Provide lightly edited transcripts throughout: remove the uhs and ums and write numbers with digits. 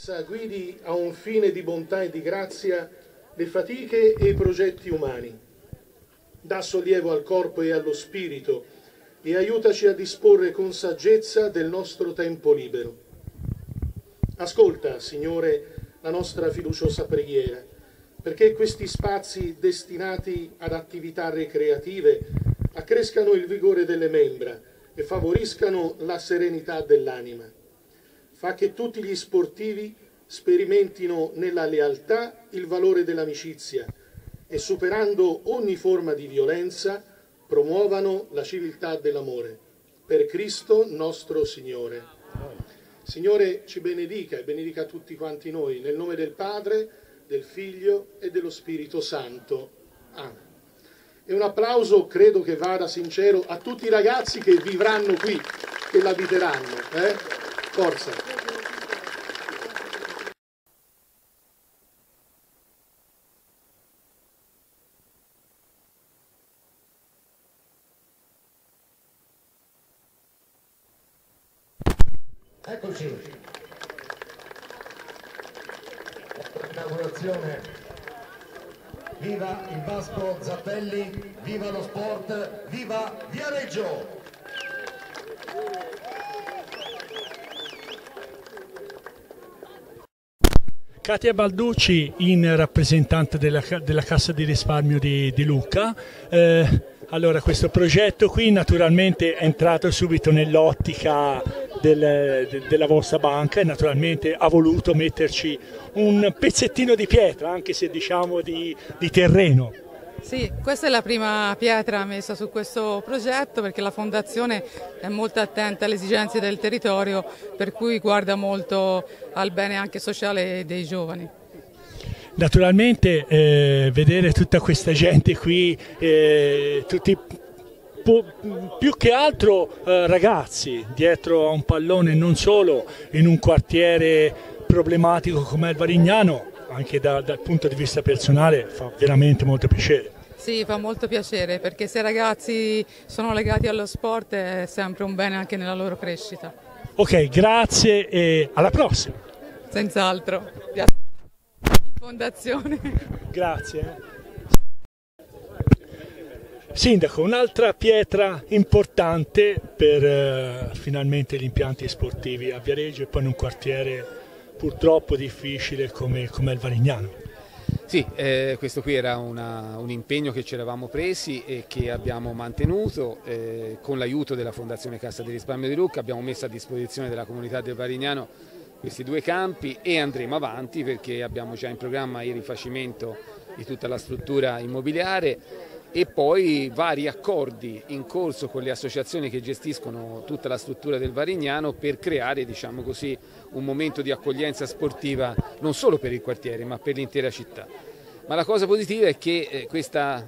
guidi a un fine di bontà e di grazia le fatiche e i progetti umani. Dà sollievo al corpo e allo spirito e aiutaci a disporre con saggezza del nostro tempo libero. Ascolta, Signore, la nostra fiduciosa preghiera, perché questi spazi destinati ad attività recreative accrescano il vigore delle membra e favoriscano la serenità dell'anima. Fa che tutti gli sportivi sperimentino nella lealtà il valore dell'amicizia e, superando ogni forma di violenza, promuovano la civiltà dell'amore. Per Cristo nostro Signore. Signore ci benedica e benedica tutti quanti noi, nel nome del Padre, del Figlio e dello Spirito Santo. Amen. E un applauso credo che vada sincero a tutti i ragazzi che vivranno qui, che l'abiteranno. Forza! Eccoci, inaugurazione, viva il Vasco Zappelli, viva lo sport, viva Viareggio! Katia Balducci in rappresentante della Cassa di Risparmio di Lucca. Allora, questo progetto qui naturalmente è entrato subito nell'ottica della vostra banca e naturalmente ha voluto metterci un pezzettino di pietra, anche se diciamo di terreno. Sì, questa è la prima pietra messa su questo progetto perché la Fondazione è molto attenta alle esigenze del territorio, per cui guarda molto al bene anche sociale dei giovani. Naturalmente vedere tutta questa gente qui, tutti più che altro ragazzi dietro a un pallone, non solo in un quartiere problematico come il Varignano, anche dal punto di vista personale fa veramente molto piacere. Sì, fa molto piacere perché se i ragazzi sono legati allo sport è sempre un bene anche nella loro crescita. Ok, grazie e alla prossima. Senz'altro. Fondazione. Grazie. Sindaco, un'altra pietra importante per finalmente gli impianti sportivi a Viareggio e poi in un quartiere purtroppo difficile come il Varignano. Sì, questo qui era un impegno che ci eravamo presi e che abbiamo mantenuto con l'aiuto della Fondazione Cassa di Risparmio di Lucca. Abbiamo messo a disposizione della comunità del Varignano questi due campi e andremo avanti perché abbiamo già in programma il rifacimento di tutta la struttura immobiliare e poi vari accordi in corso con le associazioni che gestiscono tutta la struttura del Varignano per creare, diciamo così, un momento di accoglienza sportiva non solo per il quartiere ma per l'intera città. Ma la cosa positiva è che questa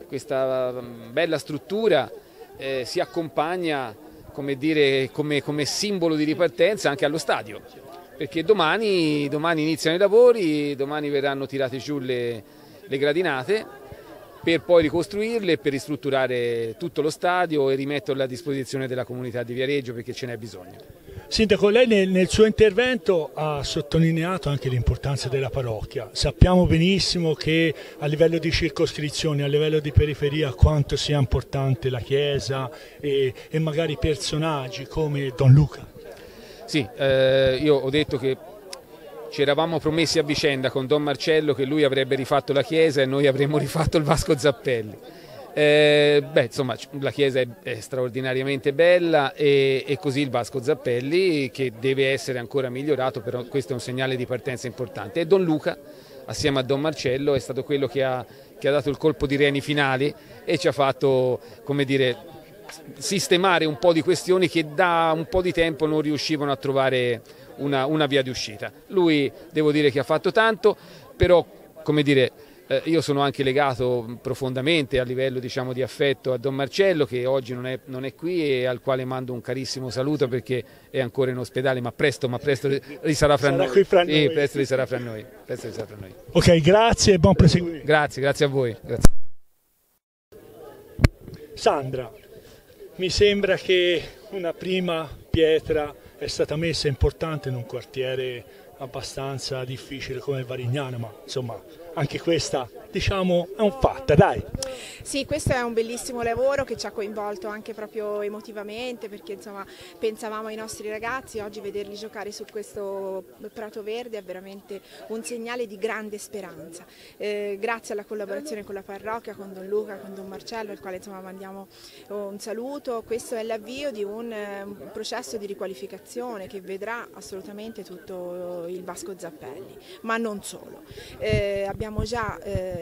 bella struttura si accompagna, come dire, come simbolo di ripartenza anche allo stadio, perché domani iniziano i lavori, domani verranno tirate giù le gradinate per poi ricostruirle, per ristrutturare tutto lo stadio e rimetterlo a disposizione della comunità di Viareggio perché ce n'è bisogno. Sindaco, lei nel suo intervento ha sottolineato anche l'importanza della parrocchia. Sappiamo benissimo che a livello di circoscrizione, a livello di periferia, quanto sia importante la Chiesa e magari personaggi come Don Luca. Sì, io ho detto che ci eravamo promessi a vicenda con Don Marcello che lui avrebbe rifatto la chiesa e noi avremmo rifatto il Vasco Zappelli. Insomma, la chiesa è straordinariamente bella e così il Vasco Zappelli, che deve essere ancora migliorato, però questo è un segnale di partenza importante. E Don Luca, assieme a Don Marcello, è stato quello che ha dato il colpo di reni finali e ci ha fatto, come dire, sistemare un po' di questioni che da un po' di tempo non riuscivano a trovare una via di uscita. Lui devo dire che ha fatto tanto, però come dire, io sono anche legato profondamente a livello, diciamo, di affetto a Don Marcello, che oggi non è qui e al quale mando un carissimo saluto perché è ancora in ospedale, ma presto risarà fra noi. Sì, presto risarà fra noi. Ok, grazie e buon proseguimento. Grazie a voi. Grazie. Sandra, mi sembra che una prima pietra è stata messa importante in un quartiere abbastanza difficile come il Varignano, ma insomma anche questa, diciamo, è un fatto, dai. Sì, questo è un bellissimo lavoro che ci ha coinvolto anche proprio emotivamente, perché insomma pensavamo ai nostri ragazzi, oggi vederli giocare su questo prato verde è veramente un segnale di grande speranza. Grazie alla collaborazione con la parrocchia, con Don Luca, con Don Marcello, al quale insomma mandiamo un saluto, questo è l'avvio di un processo di riqualificazione che vedrà assolutamente tutto il Vasco Zappelli, ma non solo. L'abbiamo già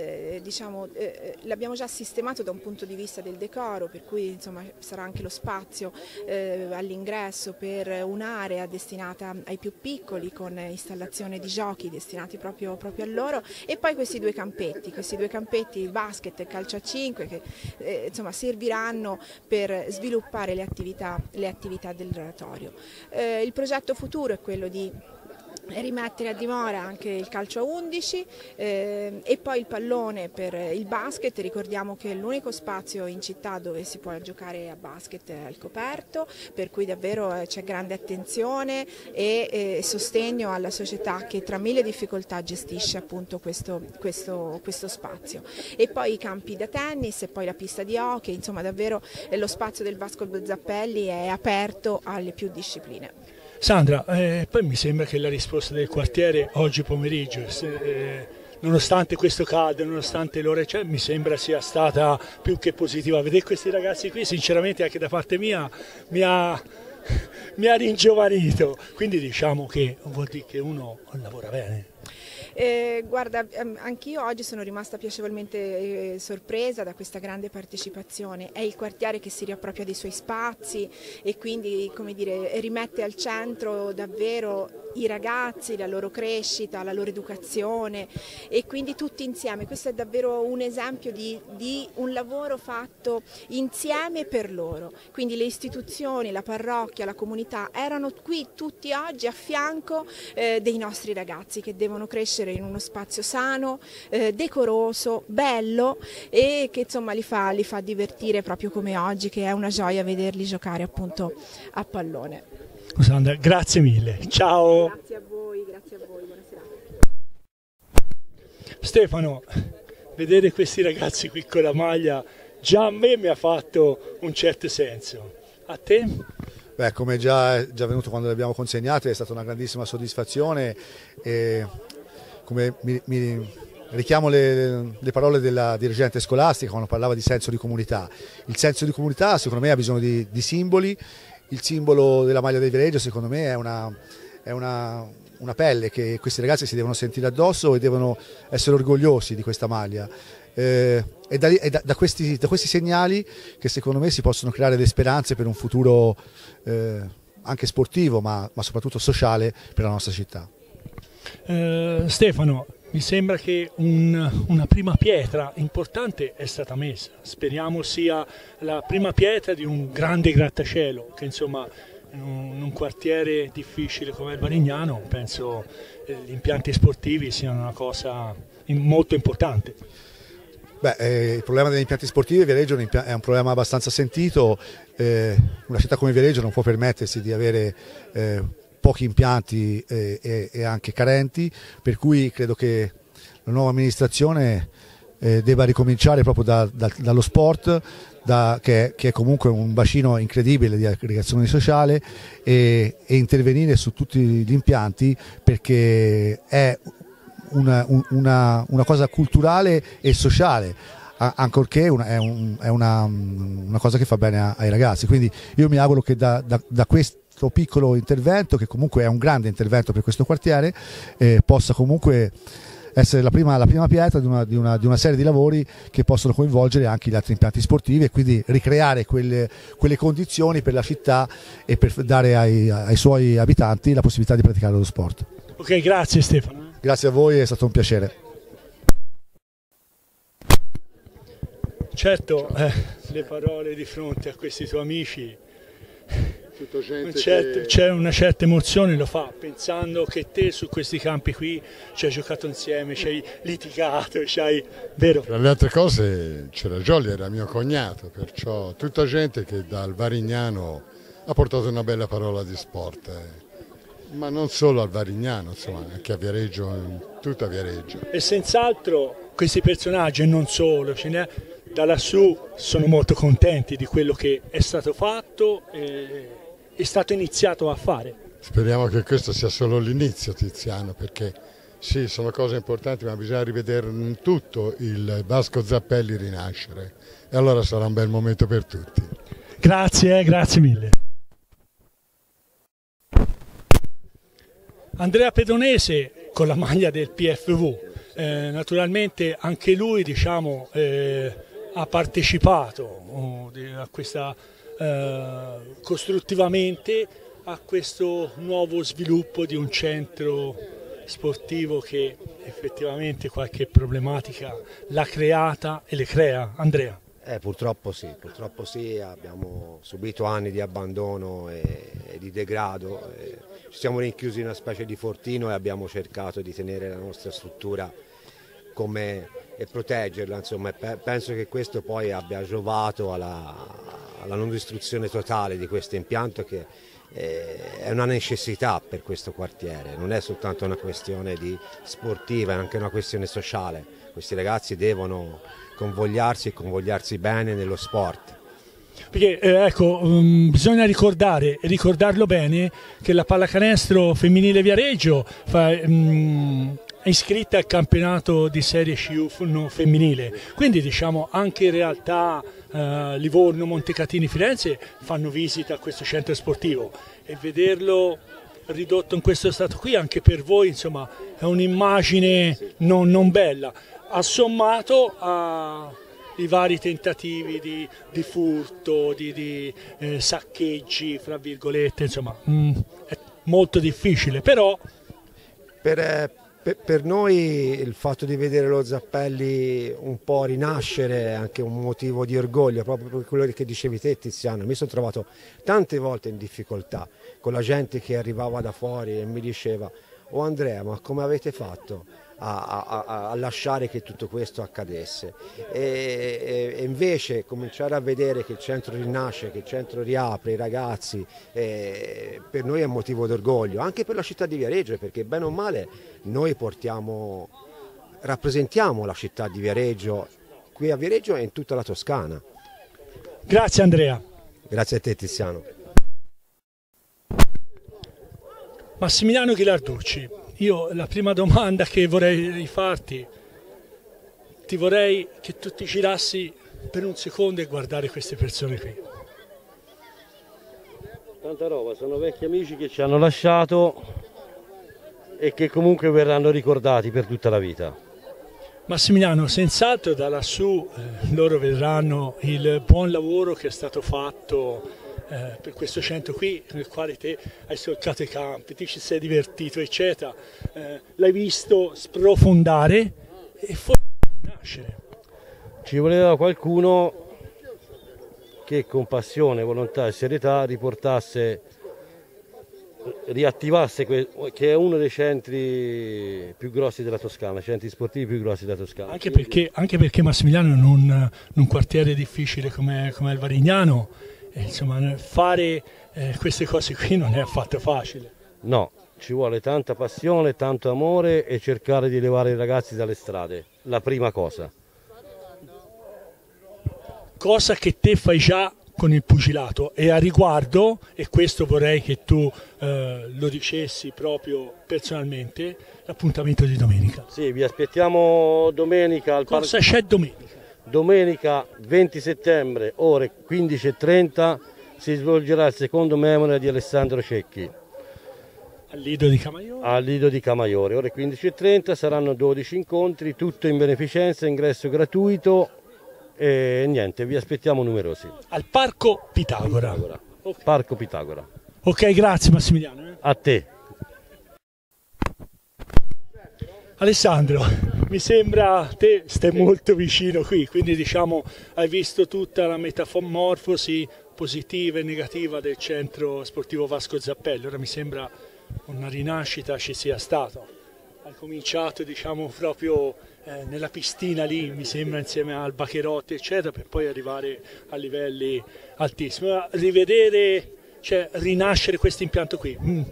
sistemato da un punto di vista del decoro, per cui insomma sarà anche lo spazio all'ingresso per un'area destinata ai più piccoli, con installazione di giochi destinati proprio a loro, e poi questi due campetti, il basket e il calcio a 5, che insomma serviranno per sviluppare le attività del oratorio. Il progetto futuro è quello di rimettere a dimora anche il calcio a 11 e poi il pallone per il basket. Ricordiamo che l'unico spazio in città dove si può giocare a basket è al coperto, per cui davvero c'è grande attenzione e sostegno alla società che tra mille difficoltà gestisce appunto questo spazio. E poi i campi da tennis e poi la pista di hockey, insomma davvero lo spazio del Vasco Zappelli è aperto alle più discipline. Sandra, poi mi sembra che la risposta del quartiere oggi pomeriggio, nonostante questo caldo, nonostante l'ora, mi sembra sia stata più che positiva. Vedere questi ragazzi qui, sinceramente, anche da parte mia, mi ha ringiovanito. Quindi diciamo che vuol dire che uno lavora bene. Guarda, anch'io oggi sono rimasta piacevolmente sorpresa da questa grande partecipazione. È il quartiere che si riappropria dei suoi spazi e quindi, come dire, rimette al centro davvero i ragazzi, la loro crescita, la loro educazione, e quindi tutti insieme. Questo è davvero un esempio di un lavoro fatto insieme per loro. Quindi le istituzioni, la parrocchia, la comunità erano qui tutti oggi a fianco dei nostri ragazzi che devono crescere in uno spazio sano, decoroso, bello, e che insomma li fa divertire proprio come oggi, che è una gioia vederli giocare appunto a pallone. Sandra, grazie mille, ciao. Grazie a voi, buona serata. Stefano, vedere questi ragazzi qui con la maglia già a me mi ha fatto un certo senso. A te? Beh, come già è venuto quando le abbiamo consegnate, è stata una grandissima soddisfazione, e come mi richiamo le parole della dirigente scolastica quando parlava di senso di comunità. Il senso di comunità secondo me ha bisogno di simboli. Il simbolo della maglia del Viareggio secondo me è una pelle che questi ragazzi si devono sentire addosso e devono essere orgogliosi di questa maglia. Da questi segnali che secondo me si possono creare le speranze per un futuro anche sportivo ma soprattutto sociale per la nostra città. Stefano, mi sembra che una prima pietra importante è stata messa, speriamo sia la prima pietra di un grande grattacielo, che insomma in un quartiere difficile come il Varignano penso gli impianti sportivi siano una cosa molto importante. Il problema degli impianti sportivi a Viareggio è un problema abbastanza sentito. Una città come Viareggio non può permettersi di avere pochi impianti e anche carenti, per cui credo che la nuova amministrazione debba ricominciare proprio dallo sport, che è comunque un bacino incredibile di aggregazione sociale, e intervenire su tutti gli impianti, perché è una cosa culturale e sociale, ancorché è una cosa che fa bene ai ragazzi. Quindi io mi auguro che da questo piccolo intervento, che comunque è un grande intervento per questo quartiere, possa comunque essere la prima pietra di una serie di lavori che possono coinvolgere anche gli altri impianti sportivi, e quindi ricreare quelle condizioni per la città e per dare ai suoi abitanti la possibilità di praticare lo sport. Ok, grazie Stefano. Grazie a voi, è stato un piacere. Certo, le parole di fronte a questi tuoi amici, c'è una certa emozione, lo fa pensando che te su questi campi qui ci hai giocato insieme, ci hai litigato, vero? Tra le altre cose c'era Jolly, era mio cognato, perciò tutta gente che dal Varignano ha portato una bella parola di sport. Ma non solo al Varignano, insomma, anche a Viareggio, in tutta Viareggio. E senz'altro questi personaggi, e non solo, da lassù sono molto contenti di quello che è stato fatto e è stato iniziato a fare. Speriamo che questo sia solo l'inizio, Tiziano, perché sì, sono cose importanti, ma bisogna rivedere in tutto il Vasco Zappelli rinascere. E allora sarà un bel momento per tutti. Grazie, grazie mille. Andrea Pedonese con la maglia del PFV, naturalmente anche lui ha partecipato a questa, costruttivamente a questo nuovo sviluppo di un centro sportivo che effettivamente qualche problematica l'ha creata e le crea. Andrea? Purtroppo sì, abbiamo subito anni di abbandono e di degrado. Ci siamo rinchiusi in una specie di fortino e abbiamo cercato di tenere la nostra struttura e proteggerla, insomma, penso che questo poi abbia giovato alla non distruzione totale di questo impianto, che è una necessità per questo quartiere, non è soltanto una questione sportiva, è anche una questione sociale. Questi ragazzi devono convogliarsi bene nello sport. Perché bisogna ricordarlo bene, che la pallacanestro femminile Viareggio è iscritta al campionato di serie C1 femminile, quindi anche in realtà Livorno, Montecatini, Firenze fanno visita a questo centro sportivo, e vederlo ridotto in questo stato qui anche per voi, insomma, è un'immagine non bella, assommato ai vari tentativi di furto, di saccheggi, fra virgolette, insomma, è molto difficile, però Per noi il fatto di vedere lo Zappelli un po' rinascere è anche un motivo di orgoglio, proprio per quello che dicevi te, Tiziano. Mi sono trovato tante volte in difficoltà con la gente che arrivava da fuori e mi diceva: "Oh Andrea, ma come avete fatto a lasciare che tutto questo accadesse?" E invece cominciare a vedere che il centro rinasce, che il centro riapre, i ragazzi, per noi è un motivo d'orgoglio, anche per la città di Viareggio, perché bene o male noi rappresentiamo la città di Viareggio qui a Viareggio e in tutta la Toscana. Grazie Andrea. Grazie a te, Tiziano. Massimiliano Ghilarducci, io la prima domanda che vorrei rifarti, ti vorrei che tu ti girassi per un secondo e guardare queste persone qui. Tanta roba, sono vecchi amici che ci hanno lasciato e che comunque verranno ricordati per tutta la vita. Massimiliano, senz'altro da lassù loro vedranno il buon lavoro che è stato fatto per questo centro qui, nel quale te hai solcato i campi, ti ci sei divertito, eccetera, l'hai visto sprofondare e forse nascere. Ci voleva qualcuno che con passione, volontà e serietà riattivasse che è uno dei centri più grossi della Toscana, centri sportivi più grossi della Toscana. Anche perché Massimiliano, in un quartiere difficile come il Varignano, insomma, fare queste cose qui non è affatto facile. No, ci vuole tanta passione, tanto amore e cercare di levare i ragazzi dalle strade, la prima cosa. Cosa che te fai già con il pugilato, e a riguardo, e questo vorrei che tu lo dicessi proprio personalmente, l'appuntamento di domenica. Sì, vi aspettiamo domenica al parco. Cosa c'è domenica? Domenica 20 settembre, ore 15:30, si svolgerà il secondo memorial di Alessandro Cecchi. Al Lido di Camaiore? Al Lido di Camaiore, ore 15:30, saranno 12 incontri, tutto in beneficenza, ingresso gratuito e niente, vi aspettiamo numerosi. Al Parco Pitagora. Okay. Parco Pitagora. Ok, grazie Massimiliano. A te. Alessandro, mi sembra te stai molto vicino qui, quindi hai visto tutta la metamorfosi positiva e negativa del centro sportivo Vasco Zappelli. Ora mi sembra una rinascita ci sia stato. Hai cominciato proprio nella piscina lì, mi sembra, insieme al Bacherotti eccetera, per poi arrivare a livelli altissimi. Rivedere, rinascere questo impianto qui,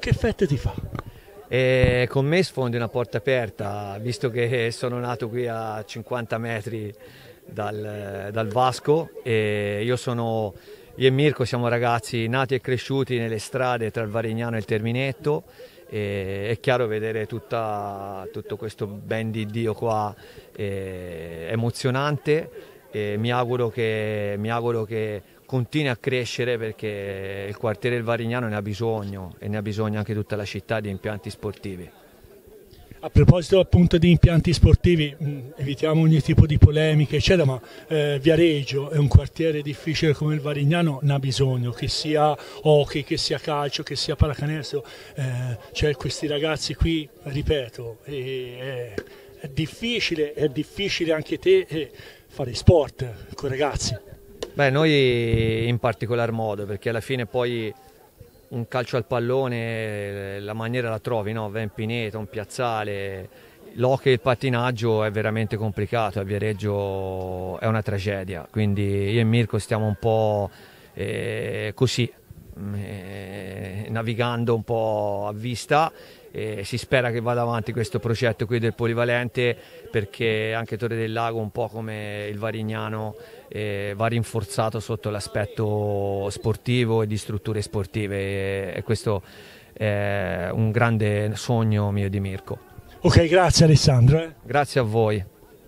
che effetto ti fa? E con me sfondi una porta aperta, visto che sono nato qui a 50 metri dal Vasco e io e Mirko siamo ragazzi nati e cresciuti nelle strade tra il Varignano e il Terminetto e è chiaro vedere tutto questo ben di Dio qua, è emozionante e mi auguro che continui a crescere perché il quartiere del Varignano ne ha bisogno e ne ha bisogno anche tutta la città di impianti sportivi. A proposito appunto di impianti sportivi, evitiamo ogni tipo di polemiche, eccetera, ma Viareggio è un quartiere difficile come il Varignano, ne ha bisogno, che sia hockey, che sia calcio, che sia pallacanestro, cioè questi ragazzi qui, ripeto, è difficile anche te fare sport con i ragazzi. Beh, noi in particolar modo, perché alla fine poi un calcio al pallone, la maniera la trovi, no? Va in pineta, un piazzale, l'hockey e il pattinaggio è veramente complicato, a Viareggio è una tragedia, quindi io e Mirko stiamo un po' così, navigando un po' a vista e si spera che vada avanti questo progetto qui del polivalente perché anche Torre del Lago, un po' come il Varignano, va rinforzato sotto l'aspetto sportivo e di strutture sportive e questo è un grande sogno mio e di Mirko. Ok, grazie Alessandro. Grazie a voi.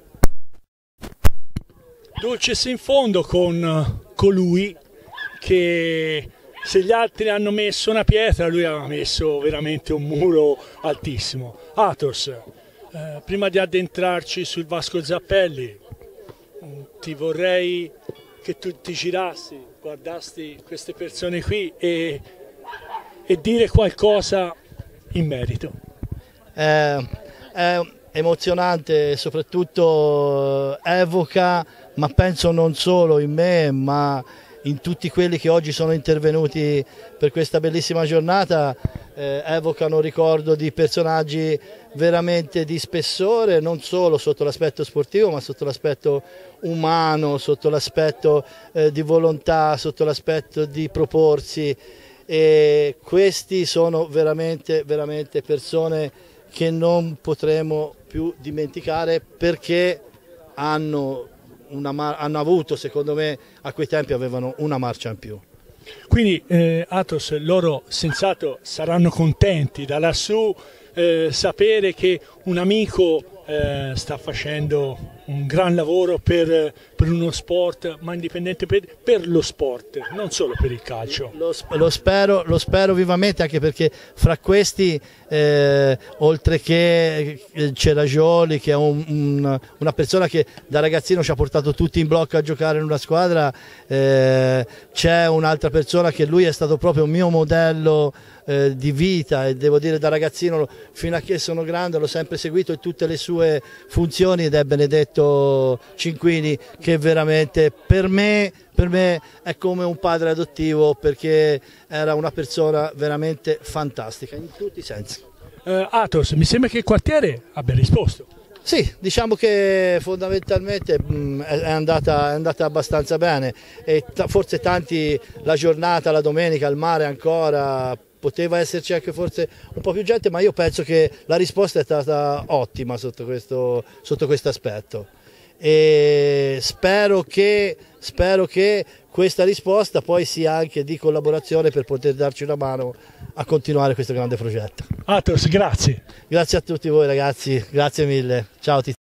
Dulcis in fondo con colui che se gli altri hanno messo una pietra, lui ha messo veramente un muro altissimo. Athos, prima di addentrarci sul Vasco Zappelli, ti vorrei che tu ti girassi, guardassi queste persone qui e dire qualcosa in merito. È emozionante, soprattutto evoca, ma penso non solo in me, ma in tutti quelli che oggi sono intervenuti per questa bellissima giornata, evocano ricordo di personaggi veramente di spessore, non solo sotto l'aspetto sportivo ma sotto l'aspetto umano, sotto l'aspetto di volontà, sotto l'aspetto di proporsi e questi sono veramente persone che non potremo più dimenticare perché hanno avuto, secondo me, a quei tempi avevano una marcia in più. Quindi Athos, loro senz'altro saranno contenti da lassù sapere che un amico sta facendo un gran lavoro per uno sport, ma indipendente per lo sport, non solo per il calcio. Lo spero vivamente, anche perché fra questi, oltre che c'era Gioli, che è una persona che da ragazzino ci ha portato tutti in blocco a giocare in una squadra, c'è un'altra persona che lui è stato proprio un mio modello di vita e devo dire da ragazzino fino a che sono grande l'ho sempre seguito in tutte le sue funzioni ed è Benedetto Cinquini, che veramente per me è come un padre adottivo perché era una persona veramente fantastica in tutti i sensi. Athos, mi sembra che il quartiere abbia risposto. Sì, diciamo che fondamentalmente è andata abbastanza bene e forse tanti la giornata, la domenica, al mare ancora, poteva esserci anche forse un po' più gente, ma io penso che la risposta è stata ottima sotto questo aspetto e spero che questa risposta poi sia anche di collaborazione per poter darci una mano a continuare questo grande progetto. Athos, grazie. Grazie a tutti voi ragazzi, grazie mille, ciao.